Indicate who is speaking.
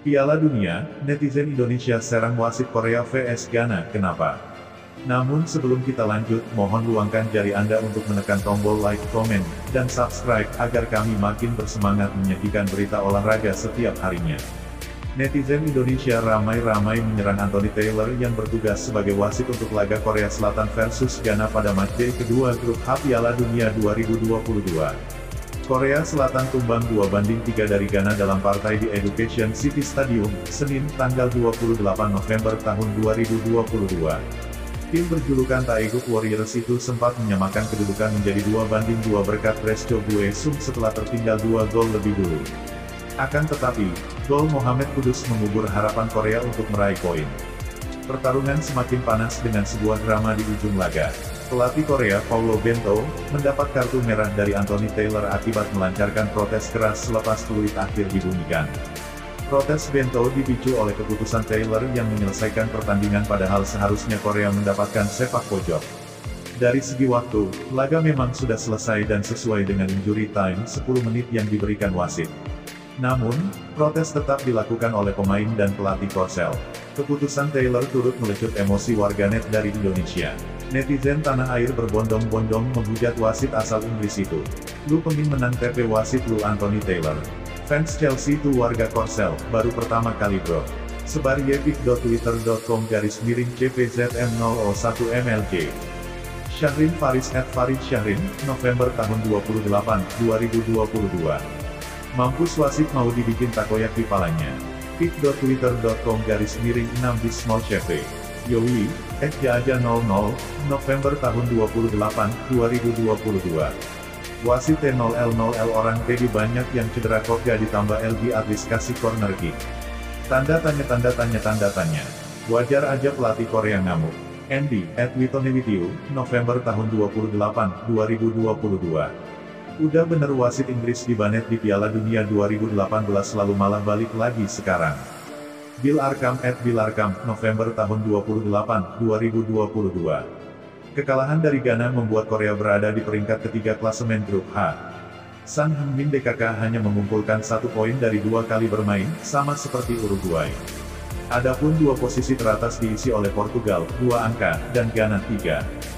Speaker 1: Piala Dunia, netizen Indonesia serang wasit Korea vs Ghana, kenapa? Namun sebelum kita lanjut, mohon luangkan jari Anda untuk menekan tombol like, komen, dan subscribe, agar kami makin bersemangat menyajikan berita olahraga setiap harinya. Netizen Indonesia ramai-ramai menyerang Anthony Taylor yang bertugas sebagai wasit untuk laga Korea Selatan versus Ghana pada matchday kedua grup H Piala Dunia 2022. Korea Selatan tumbang 2-3 dari Ghana dalam partai di Education City Stadium, Senin, tanggal 28 November tahun 2022. Tim berjulukan Taeguk Warriors itu sempat menyamakan kedudukan menjadi 2-2 berkat Res Cho Bue-sung setelah tertinggal 2 gol lebih dulu. Akan tetapi, gol Mohamed Kudus mengubur harapan Korea untuk meraih poin. Pertarungan semakin panas dengan sebuah drama di ujung laga. Pelatih Korea, Paulo Bento, mendapat kartu merah dari Anthony Taylor akibat melancarkan protes keras selepas peluit akhir dibunyikan. Protes Bento dipicu oleh keputusan Taylor yang menyelesaikan pertandingan padahal seharusnya Korea mendapatkan sepak pojok. Dari segi waktu, laga memang sudah selesai dan sesuai dengan injury time 10 menit yang diberikan wasit. Namun, protes tetap dilakukan oleh pemain dan pelatih Korsel. Keputusan Taylor turut melecut emosi warganet dari Indonesia. Netizen tanah air berbondong-bondong menghujat wasit asal Inggris itu. Lu pengin menang TP wasit lu Anthony Taylor. Fans Chelsea tuh warga Korsel, baru pertama kali bro. Sebar yepik.twitter.com/CPZM001MLJ. Syahrin Faris @FarisSyahrin, November tahun 2022. Mampus wasit mau dibikin takoyaki palanya. pik.twitter.com/6bismolcheve. Yoi, @jaaja00, November tahun 2022. Wasit T0L0L orang Teddy banyak yang cedera Kopga ditambah LG Atlis kasih corner kick. Tanda tanya. Wajar aja pelatih Korea ngamuk. Andy, @witonewityu, November tahun 2022. Udah bener wasit Inggris dibanet di Piala Dunia 2018 lalu malah balik lagi sekarang. Bill Arkham, @BillArkham, November tahun 2022. Kekalahan dari Ghana membuat Korea berada di peringkat ketiga klasemen grup H. Sang Heung-min DKK hanya mengumpulkan 1 poin dari 2 kali bermain, sama seperti Uruguay. Adapun 2 posisi teratas diisi oleh Portugal, 2 angka, dan Ghana 3.